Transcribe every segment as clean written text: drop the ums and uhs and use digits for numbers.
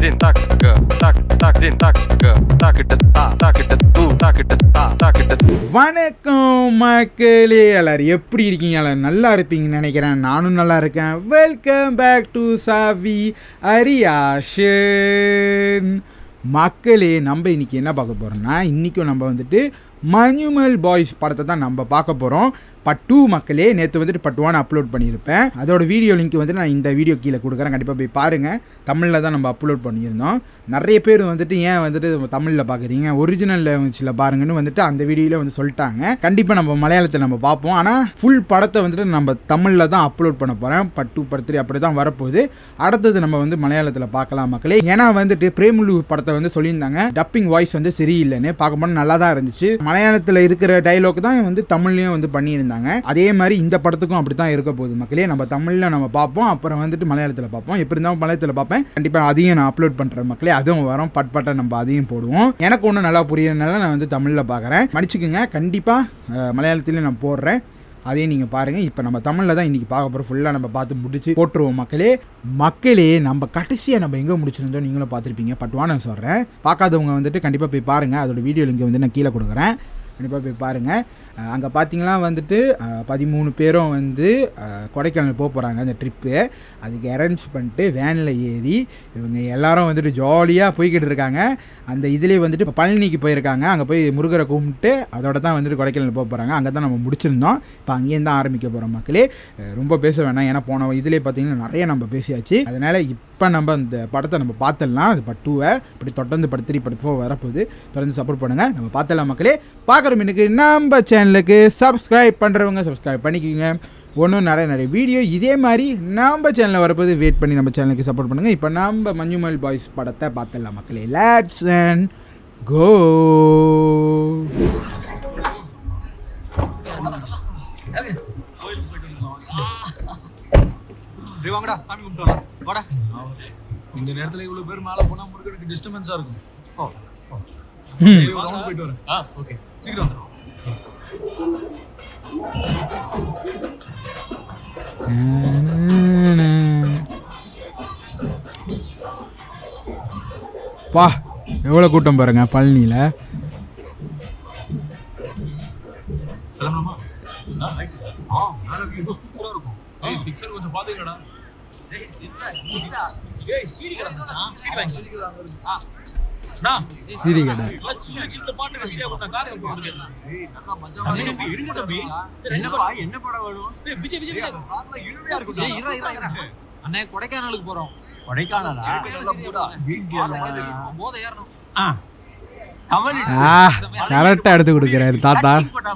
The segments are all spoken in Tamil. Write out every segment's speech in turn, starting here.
din tak tak tak din tak tak வணக்கம் மக்களே, எல்லாரும் எப்படி இருக்கீங்க? எல்லாரும் நல்லா இருப்பீங்கன்னு நினைக்கிறேன். நானும் நல்லா இருக்கேன். வெல்கம் பேக் டு சாவி அரியாஷன். மக்களே, நம்ம இன்னைக்கு என்ன பார்க்க போறோம்னா, இன்னைக்கும் நம்ம வந்துட்டு மஞ்சுமல் பாய்ஸ் படத்தை தான் நம்ம பார்க்க போகிறோம். பார்ட் 2 மக்களே. நேற்று வந்துட்டு பார்ட் 1 அப்லோட் பண்ணியிருப்பேன். அதோட வீடியோ லிங்க் வந்துட்டு நான் இந்த வீடியோ கீழே கொடுக்குறேன். கண்டிப்பாக போய் பாருங்கள். தமிழில் தான் நம்ம அப்லோட் பண்ணியிருந்தோம். நிறைய பேர் வந்துட்டு ஏன் வந்துட்டு தமிழில் பார்க்குறீங்க, ஒரிஜினல் லாங்குவேஜில் பாருங்கன்னு வந்துட்டு அந்த வீடியோவில் வந்து சொல்லிட்டாங்க. கண்டிப்பாக நம்ம மலையாளத்தில் நம்ம பார்ப்போம். ஆனால் ஃபுல் படத்தை வந்துட்டு நம்ம தமிழில் தான் அப்லோட் பண்ண போகிறேன். பார்ட் 2 பார்ட் 3 அப்படி தான் வரப்போகுது. அடுத்தது நம்ம வந்து மலையாளத்தில் பார்க்கலாம் மக்களே. ஏன்னா வந்துட்டு பிரேமுலு படத்தை வந்து சொல்லியிருந்தாங்க, டப்பிங் வாய்ஸ் வந்து சரியில்லைன்னு. பார்க்க போனால் நல்லா தான் இருந்துச்சு. மலையாளத்தில் இருக்கிற டைலாக் தான் வந்து தமிழ்லையும் வந்து பண்ணியிருந்தாங்க. அதே மாதிரி இந்த படத்துக்கும் அப்படி தான் இருக்க போகுது மக்களே. நம்ம தமிழில் நம்ம பார்ப்போம், அப்புறம் வந்துட்டு மலையாளத்தில் பார்ப்போம். எப்படி இருந்தாலும் மலையாளத்தில் பார்ப்பேன். கண்டிப்பாக அதையும் நான் அப்லோட் பண்ணுறேன் மக்களே. அதுவும் வரும், பட் நம்ம அதையும் போடுவோம். எனக்கு ஒன்றும் நல்லா புரியறதுனால நான் வந்து தமிழில் பார்க்குறேன். மன்னிச்சுக்குங்க. கண்டிப்பாக மலையாளத்துலேயும் நான் போடுறேன், அதையும் நீங்கள் பாருங்கள். இப்போ நம்ம தமிழில் தான் இன்றைக்கி பார்க்க போகிறோம். ஃபுல்லாக நம்ம பார்த்து முடிச்சு போட்டுருவோம் மக்களே. நம்ம கடைசியாக நம்ம எங்கே முடிச்சிருந்தோம் நீங்களும் பார்த்துருப்பீங்க. பார்ட் 1 நான் சொல்கிறேன். பார்க்காதவங்க வந்துட்டு கண்டிப்பாக போய் பாருங்கள். அதோட வீடியோ லிங்க் வந்து நான் கீழே கொடுக்குறேன். கண்டிப்பாக போய் பாருங்கள். அங்கே பார்த்தீங்கன்னா வந்துட்டு 13 பேரும் வந்து கொடைக்கானல் போக போகிறாங்க. அந்த ட்ரிப்பு அதுக்கு அரேஞ்ச் பண்ணிட்டு வேனில் ஏறி இவங்க எல்லாரும் வந்துட்டு ஜாலியாக போய்கிட்டு இருக்காங்க. அந்த இதிலே வந்துட்டு இப்போ பழனிக்கு போயிருக்காங்க. அங்கே போய் முருகரை கும்பிட்டு அதோட தான் வந்துட்டு கொடைக்கானல் போக போகிறாங்க. அங்கே தான் நம்ம முடிச்சிருந்தோம். இப்போ அங்கேயும் தான் ஆரம்பிக்க போகிறோம் மக்களே. ரொம்ப பேச வேணாம், ஏன்னா போன இதிலே பார்த்தீங்கன்னா நிறைய நம்ம பேசியாச்சு. அதனால் இப்போ நம்ம அந்த படத்தை நம்ம பார்த்துடலாம். அது பார்ட் 2 இப்படி தொடர்ந்து பார்ட் 3 பார்ட் 4 வரப்போகுது. தொடர்ந்து சப்போர்ட் பண்ணுங்கள். நம்ம பார்த்துடலாம் மக்களே. பார்க்குற மின்னுக்கு நம்ம சேனலுக்கு சப்ஸ்கிரைப் பண்ணுறவங்க சப்ஸ்கிரைப் பண்ணிக்கோங்க. ஒன்றும் நிறைய வீடியோ இதே மாதிரி நம்ம சேனலில் வரப்போது. வெயிட் பண்ணி நம்ம சேனலுக்கு சப்போர்ட் பண்ணுங்கள். இப்போ நம்ம மஞ்சுமல் பாய்ஸ் படத்தை பார்த்துடலாம் மக்களே. Let's and go. இந்த நேரத்துல இவ்வளவு பேர் மேல போனா முருகனுக்கு டிஸ்டர்பன்ஸா இருக்கும். போயிட்டு வரேன். ஓகே, சீக்கிரம் வந்துடும். பா, எவ்வளோ கூட்டம் பாருங்க பழனியில். சூப்பரா இருக்கும். சிக்ஸர் கொஞ்சம் பாத்துக்கடா. சீரி கடை கொடைக்கானலுக்கு போறோம். கரெக்டா எடுத்து கொடுக்குறாரு தாத்தா.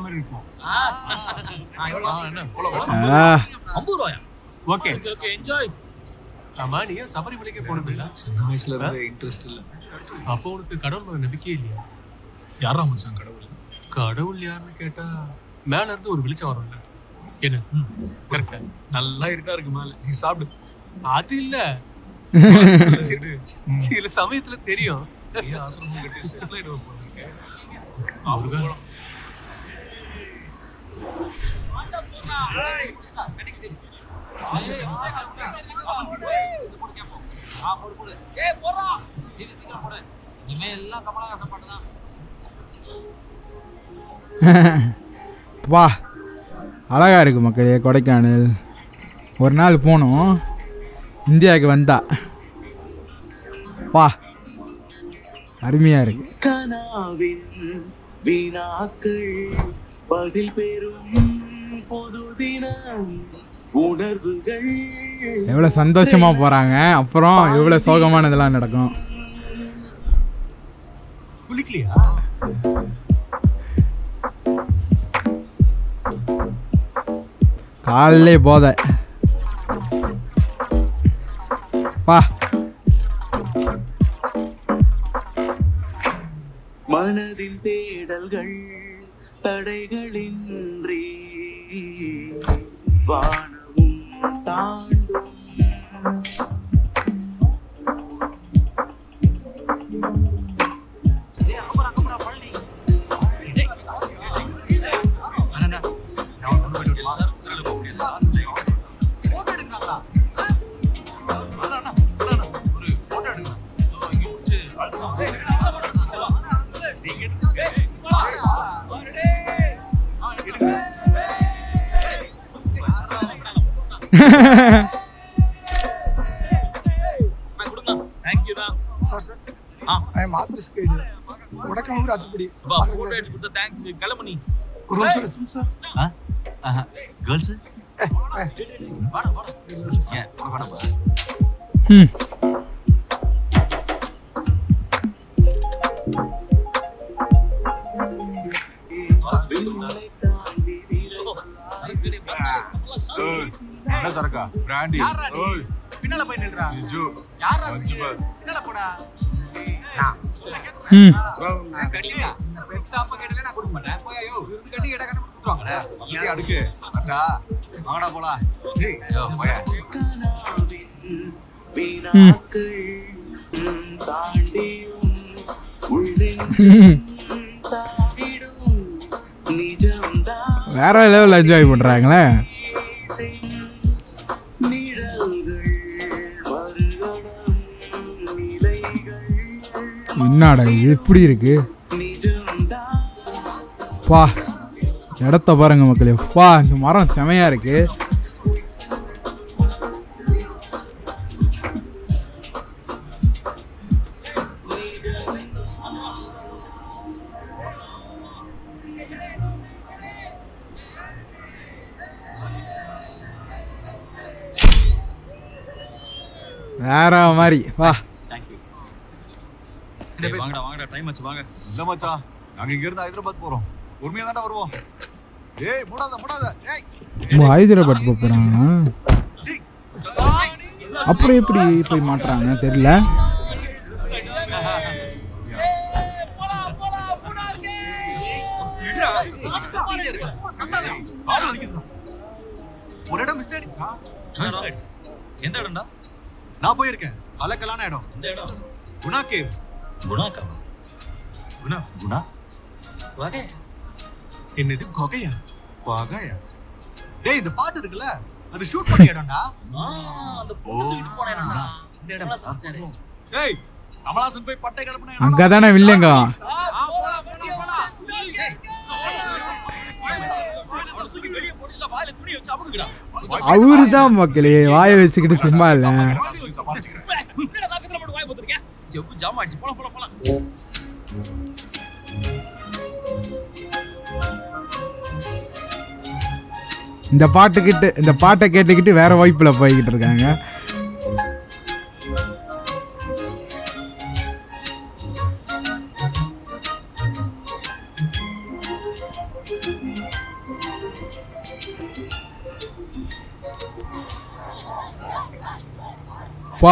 Okay, enjoy. ஆமா, நீ சபரிமலைக்கே போனதில்ல? சின்ன வயசுல இருந்து இன்ட்ரெஸ்ட் இல்ல. அப்போ உனக்கு கடவுள் மேல நம்பிக்கை இல்லையா? யாரா மச்சான் கடவுள்? கடவுள் யாருன்னு கேட்டா மேல இருந்து ஒரு வெளிச்சம் வரும்ல. என்ன கரெக்டா? நல்லா இருக்கா இருக்கு மேல. நீ சாப்பிடு. அது இல்ல, சில சமயத்துல தெரியும். ஆசிரமம் கட்டி செட்டில் போனீங்க. அவருக்கு வா, அழகா இருக்கு மக்களே கொடைக்கானல். ஒரு நாள் போனோம் இந்தியாவுக்கு வந்தா. வா, அருமையா இருக்கு. எவ்வளவு சந்தோஷமா போறாங்க, அப்புறம் எவ்வளவு சோகமானதெல்லாம் நடக்கும். காலையிலே போத. வா, மனதின் தேடல்கள் தடைகளின்றி வானமும் தாண்டும். தேங்க்யூ தான் சார் மாத்திரை ஸ்கேடு உடக்கம் கூட அத்துப்படி போட்டோ எடுத்து கொடுத்த தேங்க்ஸ் கிளம்பு நீ ஒரு நிமிஷம் சார் கேர்ள்ஸ் வாடா வாடா ஏன் வாடா என்ன சரக்கா பிராண்டி ஓய் பின்னால போய் நில்றா ஜிஜு யாரா பின்னால போடா கடியா பெத்த அப்பா கேட்டல நான் கொடுக்க மாட்டேன் போய் ஐயோ விருந்து கட்டி எடை கட்ட கொடுத்துவாங்கடா இங்க அடுக்கு அட்டா வாங்கடா போலாம் டேய் யோ போயா வீணாக்கள் தாண்டியும் தாவிடும் நிஜம்தான் வேற லெவலில் என்ஜாய் பண்ணுறாங்களே. என்னடா இது எப்படி இருக்கு பா, இடத்த பாருங்க மக்களே. பா, இந்த மரம் செமையா இருக்கு. வேற மாதிரி வா. வாங்கடா வாங்கடா டைம் ஆச்சு வாங்க. இல்ல மச்சான் நாங்க இங்க இருந்து ஹைதராபாத் போறோம். பொறுமையா தான்டா வருவோம். ஏய் மூடாத ஏய் ஹைதராபாத் போறாங்க. அப்புறம் எப்படி போய் மாட்றாங்க தெரியல. ஒரு இடம் மிஸ் ஆயிடுச்சா? எந்த இடம்டா? நான் போயிருக்கேன். அலக்கலான இடம். எந்த இடம்? குணா கேவ். குணா வகை என்னது கொகையா? வகையா? டேய் இந்த பாட்டு இருக்குல்ல, அது ஷூட் பண்ண இடம்டா. அந்த போட்டுக்கிட்டு போனேனா இந்த இடம் சாச்சரே. டேய் கமலாசன் போய் பட்டை கிளப்புன இடம். அங்க தானே வில்லங்க. அவரு தான் மக்களே வாயை வச்சுக்கிட்டு சும்மா இல்ல. இந்த பாட்டை கேட்டுக்கிட்டு வேற வாய்ப்புல போய்கிட்டு இருக்காங்க. வா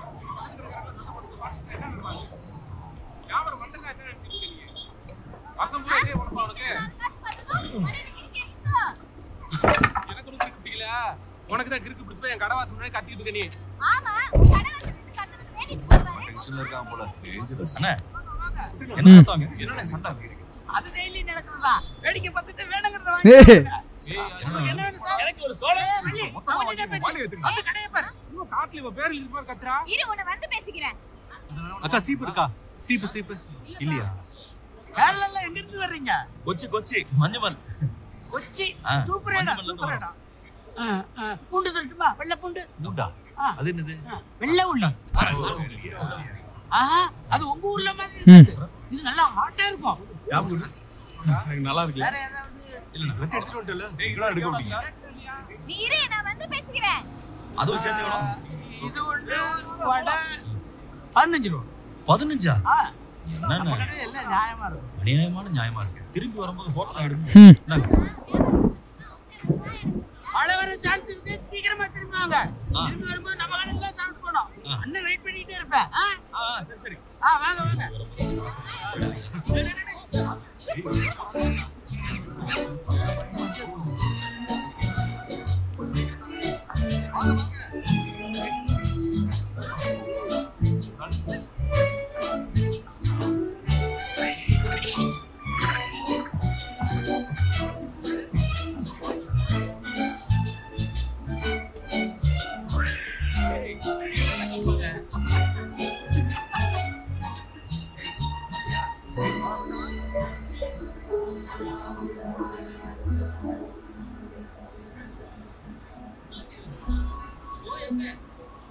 உனக்கு தான் கிறுக்கு பிடிச்சு என் கடவாசம் முன்னாடி கத்திட்டு இருக்க நீ. ஆமா கடவாசம் கத்துறது வேண்டிட்டு பாரு. டென்ஷன்ல இருக்கான் போல. டேஞ்சரஸ். அண்ணா என்ன சத்தம்? என்னடா சண்டை? அது டெய்லி நடக்குதுடா. வேடிக்கை பார்த்துட்டு வேணுங்கறத ஏய் என்ன வேணும் சார்? எனக்கு ஒரு சோள வள்ளி அவனிட்ட பேசி அந்த கடையை பாரு. இன்னும் காட்ல இவ பேர்ல இது மாதிரி கத்துறா. இரு உன்னை வந்து பேசிக்கிறேன். அக்கா சீப்பு இருக்கா? சீப்பு இல்லையா? கேரளால எங்க இருந்து வர்றீங்க? கொச்சி மஞ்சள் கொச்சி சூப்பரேடா. பூண்டு தரட்டுமா? வெள்ளை பூண்டு. பூண்டா? அது என்னது? வெள்ளை உள்ளி. அது உங்க ஊர்ல மாதிரி இருக்கு. இது நல்லா ஹாட்டா இருக்கும். எனக்கு நல்லா இருக்கு. வேற ஏதாவது இல்ல நான் வெட்டி எடுத்துட்டு வந்துட்டல. நீங்களா எடுக்க முடியுங்க? நீ இரு நான் வந்து பேசிக்கிறேன். அதுவும் சேர்த்து வேணும். இது ஒண்ணு வடை 15 ரூபாய். 15ஆ? என்னண்ணா எல்லாம் நியாயமா இருக்கும். நியாயமா இருக்கு. திருப்பி வரும்போது போட்டோ எடுங்க. மழை வர சான்ஸ் இருக்கு. சீக்கிரமா திரும்பி வாங்க. திரும்பி வரும்போது நம்ம கடையில சாப்பிட்டு போனோம். அண்ணன் வெயிட் பண்ணிட்டே இருப்பேன். சரி வாங்க.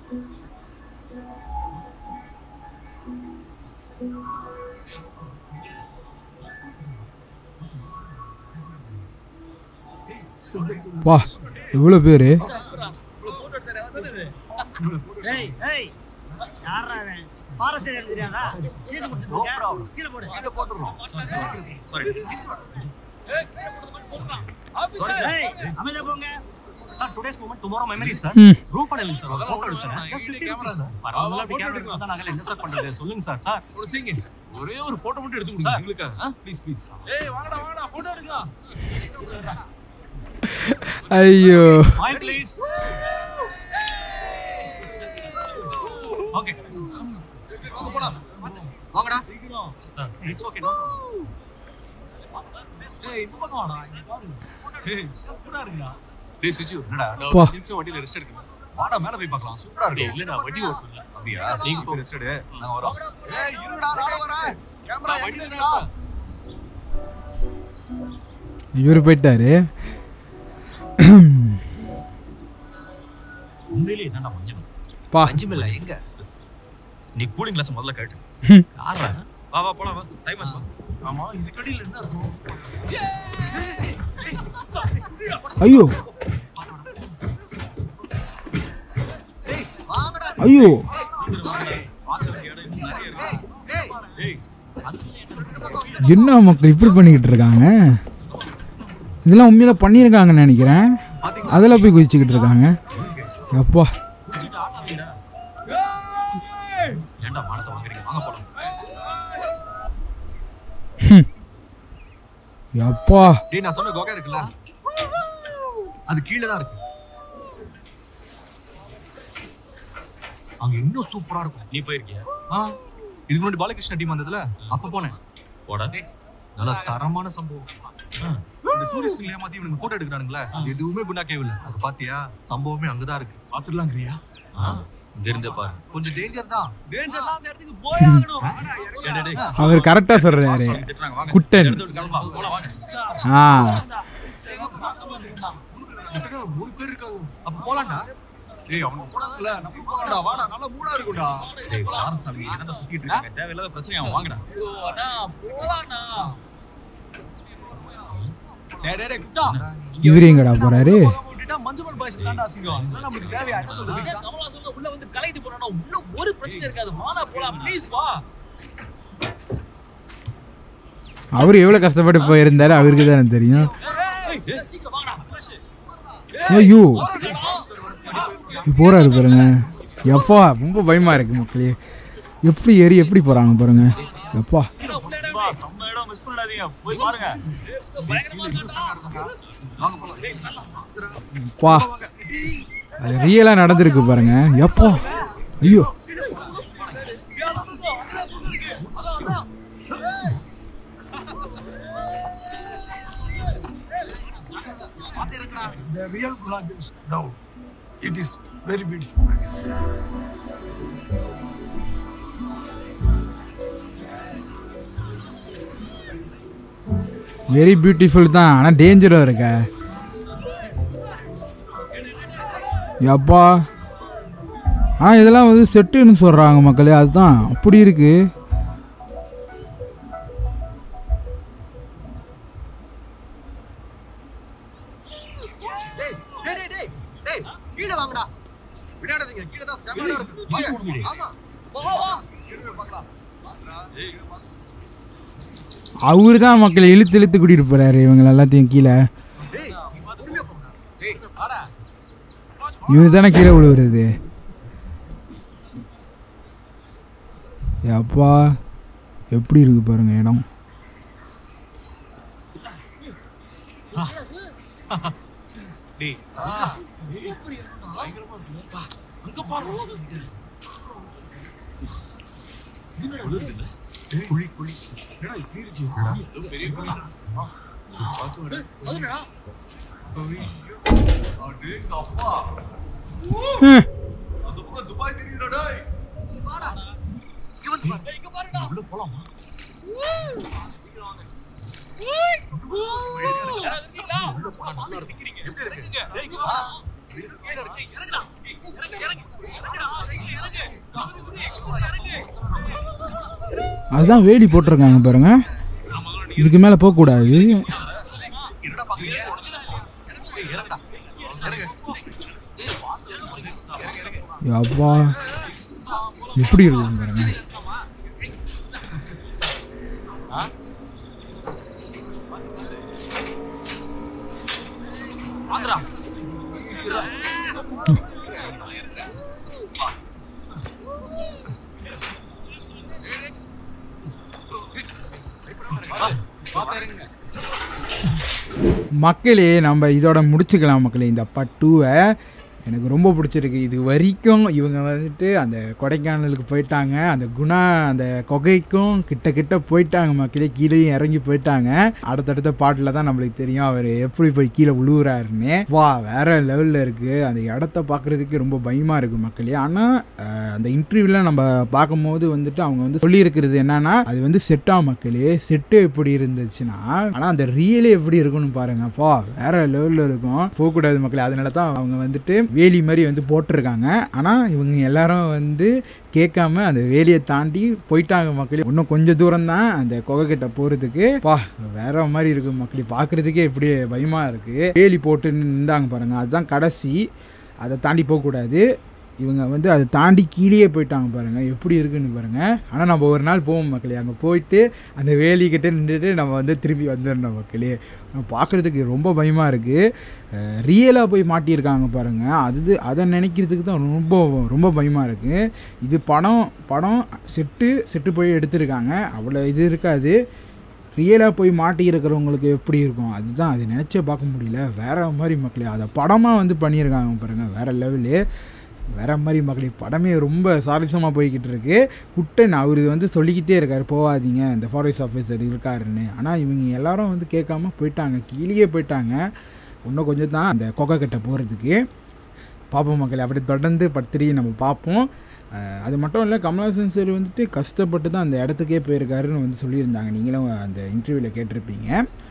வா இவ்வளோ பேர். ஏய் ஏய் யாரா அவன் ஃபாரஸ்ட் ஏரியா தெரியாதா சீட்டு முடிச்சிட்டு கீழ போடு கீழ போட்டுறோம் சாரி ஏய் அமைதியா போங்க sir today's moment tomorrow memories sir group பண்ணல சார் போட்டோ எடுத்துறேன் ஜஸ்ட் 15 கேமரா சார் பரவாயில்லை அப்படி கேமரா எடுத்தா நாங்க என்ன சார் பண்றது சொல்லுங்க சார் சார் ஒரு சீங்க ஒரே ஒரு போட்டோ மட்டும் எடுத்து கொடுங்க உங்களுக்கு ப்ளீஸ் ப்ளீஸ் ஏய் வாங்கடா வாங்கடா போட்டோ எடுங்க ஐயோ ஸ்மைல் ப்ளீஸ் ஓகே வாங்க போலாம் வாங்கடா இட்ஸ் ஓகே நோ ஏய் இந்த பக்கம் வாடா ஏய் சூப்பரா இருக்குடா டேய் சிச்சு என்னடா பா. ஒரு நிமிஷம் வண்டியில ரெஸ்ட் எடுங்க வாடா மேல போய் பார்க்கலாம் சூப்பரா டேய் இருக்கு இல்ல நான் வண்டி ஓட்டல அப்படியா நீங்க நீங்க ரெஸ்ட் எடு நான் வரோம் ஏய் இருடா நான் வரேன் கேமரா வண்டி எங்கடா இவர் போயிட்டாரு. உண்மையிலேயே என்னடா மஞ்சள் பா மஞ்சள் எங்க நீ கூலிங் கிளாஸ் முதல்ல கேட்டு யாரா வா வா போலாம் வா டைம் ஆச்சு ஆமா இது கடியில என்ன இருக்கும் ஐயோ ஐயோ என்ன மக்கள் இப்படி பண்ணிக்கிட்டு இருக்காங்க? இதெல்லாம் உண்மையில பண்ணியிருக்காங்கன்னு நினைக்கிறேன். அதில் போய் குதிச்சுக்கிட்டு இருக்காங்க. எப்பா ஏன்டா மானத்தை வாங்குறீங்க வாங்க போலாம் எப்பா டேய் நான் சொன்ன கோகா இருக்குல்ல அது கீழ தான் இருக்கு அங்க இன்னும் சூப்பரா இருக்கும் நீ போயிருக்கியா இதுக்கு முன்னாடி பாலகிருஷ்ண டீம் வந்ததுல அப்ப போனேன் போடா நல்ல தரமான சம்பவம் இந்த டூரிஸ்ட்ல ஏமாத்தி இவனுக்கு போட்டோ எடுக்கறானுங்களே அது எதுவுமே குணா கேவ் இல்ல அது பாத்தியா சம்பவமே அங்கதான் இருக்கு பாத்துடலாம்ங்கறியா இங்க இருந்தே பாரு கொஞ்சம் டேஞ்சர் தான் டேஞ்சர்லாம் அந்த இடத்துக்கு போய் ஆகணும் அவர் கரெக்டாக சொல்கிறாரு. குட்டன் ஆ மூணு பேர் இருக்காங்க அப்ப போலாம்டா டேய் அவன் போடாதல நம்ம போடா வாடா நல்ல மூடா இருக்குடா டேய் கார் சாமி என்னடா சுத்திட்டு இருக்க தேவையில்லாத பிரச்சனை அவன் வாங்கடா அடா போலாம்டா டேய் டேய் குட்டா இவர் எங்கடா போறாரு? விட்டுட்டா மஞ்சுமல் பாய்ஸ் தான்டா சிங்கம் இதெல்லாம் நமக்கு தேவையா என்ன சொல்றது கமலா சொல்ல உள்ள வந்து கலைட்டு போறானே உள்ள ஒரு பிரச்சனை இருக்காது வாடா போலாம் ப்ளீஸ் வா அவர் எவ்வளோ கஷ்டப்பட்டு போயிருந்தாரு அவருக்கு தானே தெரியும். சீக்கிரம் வாடா ஐயோ போறாரு பாருங்க. எப்பா ரொம்ப பயமா இருக்கு மக்களே. எப்படி ஏறி எப்படி போறாங்க பாருங்க. எப்பா செம்ம இடம் மிஸ் பண்ணாதீங்க போய் பாருங்க பா அது ரியலாக நடந்திருக்கு பாருங்க. எப்பா ஐயோ The real Gulag is down. It is very beautiful, I guess. Very beautiful தான், ஆனால் டேஞ்சரும் இருக்க. எப்பா ஆனால் இதெல்லாம் வந்து செட்டுன்னு சொல்கிறாங்க மக்களே. அதுதான் அப்படி இருக்கு. கீழே வாங்கடா விடாதீங்க கீழே தான் செமடா இருக்கு ஆமா அவரு தான் மக்களை இழுத்து இழுத்து கூட்டிட்டு போறாரு இவங்க எல்லாத்தையும் கீழே. இவரு தானே கீழே விழுவுறது. அப்பா எப்படி இருக்கு பாருங்க இடம். துபாய் தெரியுதுடா வாடா இங்க பாருடா உள்ள போலாமா சீக்கிரம் வாங்க உள்ள போனா நல்லா இருக்கு எப்படி இருக்கு டேய் இங்க வா அதுதான் வேலி போட்டிருக்காங்க பாருங்க. இதுக்கு மேலே போகக்கூடாது. அப்பா எப்படி இருக்கு பாருங்க. மக்களே நம்ம இதோட முடிச்சுக்கலாம் மக்களே. இந்த பார்ட் 2 எனக்கு ரொம்ப பிடிச்சிருக்கு. இது வரைக்கும் இவங்க வந்துட்டு அந்த கொடைக்கானலுக்கு போயிட்டாங்க, அந்த குணா அந்த குகைக்கும் கிட்ட போயிட்டாங்க மக்களே. கீழேயும் இறங்கி போயிட்டாங்க. அடுத்தடுத்த பாட்டில் தான் நம்மளுக்கு தெரியும் அவர் எப்படி போய் கீழே விழுவுறாருன்னு. வா வேற லெவலில் இருக்குது. அந்த இடத்த பார்க்குறதுக்கு ரொம்ப பயமாக இருக்குது மக்களே. ஆனால் அந்த இன்டர்வியூவில் நம்ம பார்க்கும்போது வந்துட்டு அவங்க வந்து சொல்லியிருக்கிறது என்னன்னா, அது வந்து செட்டா மக்களே. செட்டு எப்படி இருந்துச்சுன்னா, ஆனால் அந்த ரியலே எப்படி இருக்குன்னு பாருங்கப்பா, வேற லெவலில் இருக்கும். போகக்கூடாது மக்களே. அதனால தான் அவங்க வந்துட்டு வேலி மாதிரி வந்து போட்டிருக்காங்க. ஆனால் இவங்க எல்லாரும் வந்து கேட்காம அந்த வேலியை தாண்டி போயிட்டாங்க மக்களே. இன்னும் கொஞ்சம் தூரம் தான் அந்த குகை கிட்ட போகிறதுக்கு. வேற மாதிரி இருக்கு மக்களே. பார்க்குறதுக்கே இப்படி பயமாக இருக்குது. வேலி போட்டு நின்றாங்க பாருங்கள், அதுதான் கடைசி. அதை தாண்டி போகக்கூடாது. இவங்க வந்து அதை தாண்டி கீழே போயிட்டாங்க பாருங்கள், எப்படி இருக்குன்னு பாருங்கள். ஆனால் நம்ம ஒரு நாள் போவோம் மக்களே. அங்கே போயிட்டு அந்த வேலிக்கிட்டே நின்றுட்டு நம்ம வந்து திருப்பி வந்துடணும் மக்களே. பார்க்குறதுக்கு ரொம்ப பயமாக இருக்குது. ரியலாக போய் மாட்டியிருக்காங்க பாருங்கள். அதை நினைக்கிறதுக்கு தான் ரொம்ப பயமாக இருக்குது. இது படம் செட்டு போய் எடுத்திருக்காங்க, அவ்வளோ இது இருக்காது. ரியலாக போய் மாட்டி இருக்கிறவங்களுக்கு எப்படி இருக்கும், அதுதான் அது நினச்சே பார்க்க முடியல. வேறு மாதிரி மக்களே. அதை படமாக வந்து பண்ணியிருக்காங்க பாருங்கள், வேறு லெவலு. வேற மாதிரி மக்களே. படமே ரொம்ப சாரசமாக போய்கிட்டு இருக்கு. குட்டன் அவர் வந்து சொல்லிக்கிட்டே இருக்கார், போகாதீங்க இந்த ஃபாரஸ்ட் ஆஃபீஸர் இருக்காருன்னு. ஆனால் இவங்க எல்லாரும் வந்து கேட்காம போயிட்டாங்க, கீழே போயிட்டாங்க. இன்னும் கொஞ்சம் தான் அந்த கொகை கிட்ட போகிறதுக்கு. பார்ப்போம் மக்களே. அப்படி தொடர்ந்து பத்திரிகை நம்ம பார்ப்போம். அது மட்டும் இல்லை, கமல்ஹாசன் சார் வந்துட்டு கஷ்டப்பட்டு தான் அந்த இடத்துக்கே போயிருக்காருன்னு வந்து சொல்லியிருந்தாங்க. நீங்களும் அந்த இன்டர்வியூவில் கேட்டிருப்பீங்க.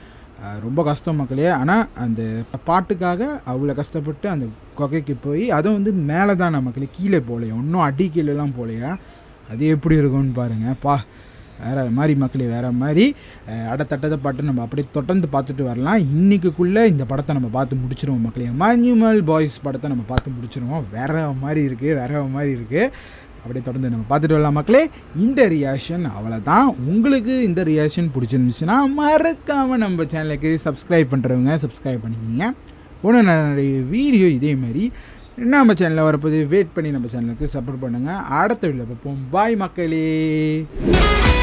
ரொம்ப கஷ்டம் மக்களே. ஆனால் அந்த பாட்டுக்காக அவ்வளோ கஷ்டப்பட்டு அந்த குகைக்கு போய், அதுவும் வந்து மேலே தான் மக்களே, கீழே போகலையா, இன்னும் அடி கீழெல்லாம் போகலையா. அது எப்படி இருக்கும்னு பாருங்கள். வேறு மாதிரி மக்களே, வேறு மாதிரி. அடுத்தடுத்த பாட்டு நம்ம அப்படியே தொடர்ந்து பார்த்துட்டு வரலாம். இன்றைக்குள்ளே இந்த படத்தை நம்ம பார்த்து முடிச்சிருவோம் மக்களே. மஞ்சுமல் பாய்ஸ் படத்தை நம்ம பார்த்து முடிச்சிருவோம். வேறு மாதிரி இருக்குது. அப்படியே தொடர்ந்து நம்ம பார்த்துட்டு வரலாம் மக்களே. இந்த ரியாக்ஷன் அவ்வளோதான். உங்களுக்கு இந்த ரியாக்ஷன் பிடிச்சிருந்துச்சுன்னா மறக்காமல் நம்ம சேனலுக்கு சப்ஸ்கிரைப் பண்ணுறவங்க சப்ஸ்கிரைப் பண்ணிக்கிங்க. ஒன்று நிறைய வீடியோ இதே மாதிரி நம்ம சேனலில் வரப்போது வெயிட் பண்ணி நம்ம சேனலுக்கு சப்போர்ட் பண்ணுங்கள். அடுத்த வீடியோவில் பார்ப்போம். பாய் மக்களே.